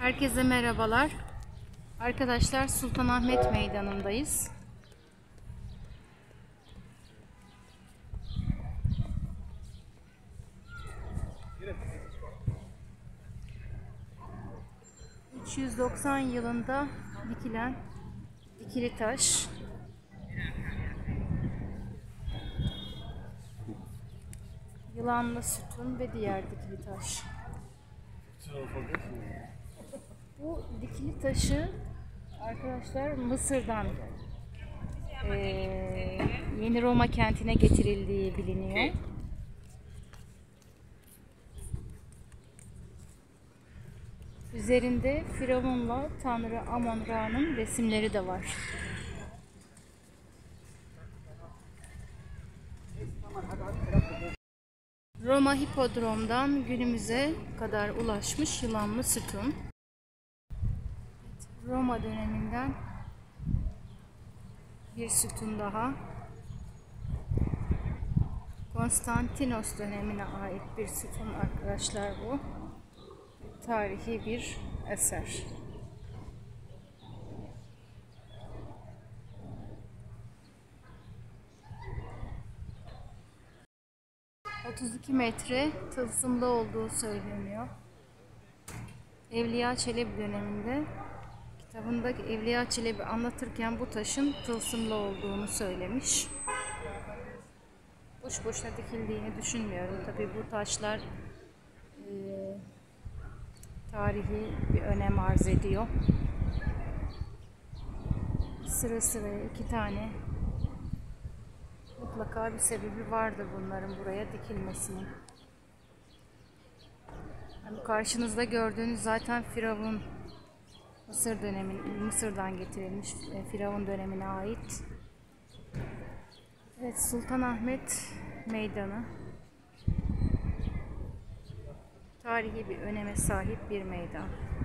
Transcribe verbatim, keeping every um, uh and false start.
Herkese merhabalar. Arkadaşlar, Sultanahmet Meydanı'ndayız. üç yüz doksan yılında dikilen dikili taş. Yılanlı sütun ve diğer dikili taş. Bu dikili taşı arkadaşlar Mısır'dan e, Yeni Roma kentine getirildiği biliniyor. Üzerinde Firavun'la Tanrı Amon-Ra'nın resimleri de var. Roma Hipodrom'dan günümüze kadar ulaşmış yılanlı sütun. Roma döneminden bir sütun daha. Konstantinos dönemine ait bir sütun arkadaşlar bu. Tarihi bir eser. otuz iki metre tılsımlı olduğu söyleniyor. Evliya Çelebi döneminde kitabında Evliya Çelebi anlatırken bu taşın tılsımlı olduğunu söylemiş. Boş boşuna dikildiğini düşünmüyorum. Tabii bu taşlar e, tarihi bir önem arz ediyor. Sıra sıra iki tane mutlaka bir sebebi vardır bunların buraya dikilmesinin. Yani karşınızda gördüğünüz zaten Firavun Mısır dönemin Mısır'dan getirilmiş Firavun dönemine ait. Evet, Sultanahmet Meydanı tarihi bir öneme sahip bir meydan.